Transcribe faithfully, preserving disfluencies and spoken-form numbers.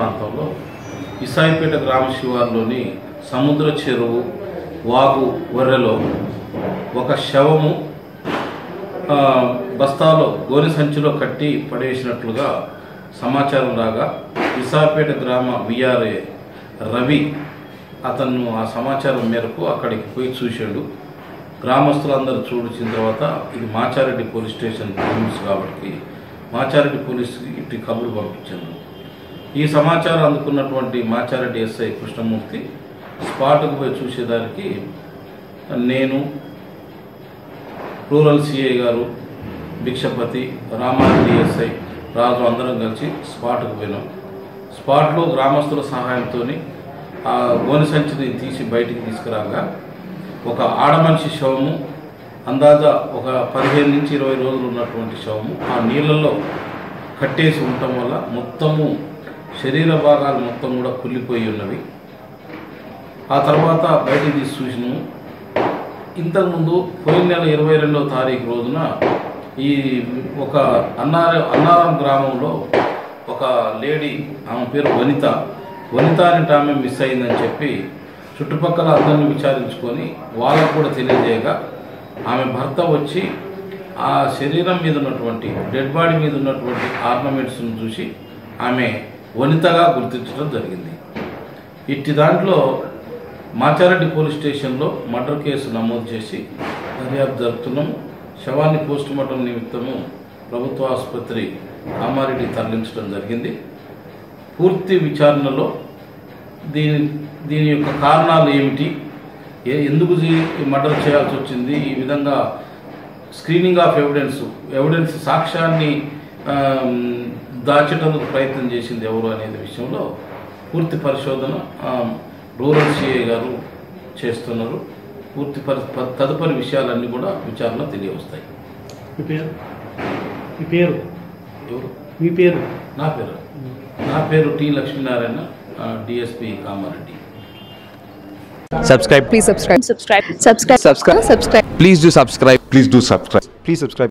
ప్రాంతంలో ఇసాయిపేట గ్రామ శివారులోని సముద్ర చెరువు వాగు వర్రెలో ఒక శవము బస్తాలో గోనె సంచిలో కట్టి పడేసినట్లుగా సమాచారం రాగా ఇసాయిపేట గ్రామ విఆర్ఏ రవి అతను ఆ సమాచారం మేరకు అక్కడికి పోయి చూశాడు. గ్రామస్తులందరూ చూసిన తర్వాత ఇది మాచారెడ్డి పోలీస్ స్టేషన్ లిమిట్స్ కాబట్టి మాచారెడ్డి పోలీసుకి ఇటు కబురు పంపించారు. ఈ సమాచారం అందుకున్నటువంటి మాచారెడ్డి ఎస్ఐ కృష్ణమూర్తి స్పాట్కు పోయి చూసేదానికి నేను, రూరల్ సిఐ గారు భిక్షపతి, రామారెడ్డి ఎస్ఐ రాజు అందరం కలిసి స్పాట్కు పోయినాం. స్పాట్లో గ్రామస్తుల సహాయంతో ఆ గోనె సంచిని తీసి బయటికి తీసుకురాగా ఒక ఆడమనిషి శవము, అందాజా ఒక పదిహేను నుంచి ఇరవై రోజులు ఉన్నటువంటి శవము ఆ నీళ్ళల్లో కట్టేసి ఉండటం వల్ల మొత్తము శరీర భాగాలు మొత్తం కూడా కుళ్ళిపోయి ఉన్నవి. ఆ తర్వాత బయటికి తీసి చూసినాము. ఇంతకుముందు పోయిన నెల ఇరవై రెండవ తారీఖు రోజున ఈ ఒక అన్నార అన్నారం గ్రామంలో ఒక లేడీ, ఆమె పేరు వనిత వనిత అనేటి ఆమె మిస్ అయిందని చెప్పి చుట్టుపక్కల అందరిని విచారించుకొని వాళ్ళకు కూడా తెలియజేయగా ఆమె భర్త వచ్చి ఆ శరీరం మీద ఉన్నటువంటి డెడ్ బాడీ మీద ఉన్నటువంటి ఆర్నమెంట్స్ను చూసి ఆమె వనితగా గుర్తించడం జరిగింది. ఇట్టి దాంట్లో మాచారెడ్డి పోలీస్ స్టేషన్లో మర్డర్ కేసు నమోదు చేసి దర్యాప్తు జరుపుతున్నాము. శవాన్ని పోస్టుమార్టం నిమిత్తము ప్రభుత్వ ఆసుపత్రి కామారెడ్డి తరలించడం జరిగింది. పూర్తి విచారణలో దీని దీని యొక్క కారణాలు ఏమిటి, ఎందుకు మర్డర్ చేయాల్సి వచ్చింది, ఈ విధంగా స్క్రీనింగ్ ఆఫ్ ఎవిడెన్స్ ఎవిడెన్స్ సాక్ష్యాన్ని దాచేటందుకు ప్రయత్నం చేసింది ఎవరు అనేది విషయంలో పూర్తి పరిశోధన రూరల్ సిఐ గారు చేస్తున్నారు. పూర్తి పరి తదుపరి విషయాలన్నీ కూడా విచారణ తెలియవస్తాయి. మీ పేరు మీ పేరు ఎవరు మీ పేరు నా పేరు నా పేరు T Lakshminarayana, DSP Kamareddy. Subscribe. Please subscribe. Subscribe. Subscribe. Subscribe. Subscribe. Please do subscribe. Please do subscribe. Please subscribe.